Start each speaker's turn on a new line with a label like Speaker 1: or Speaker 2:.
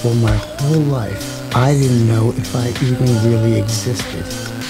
Speaker 1: For my whole life, I didn't know if I even really existed.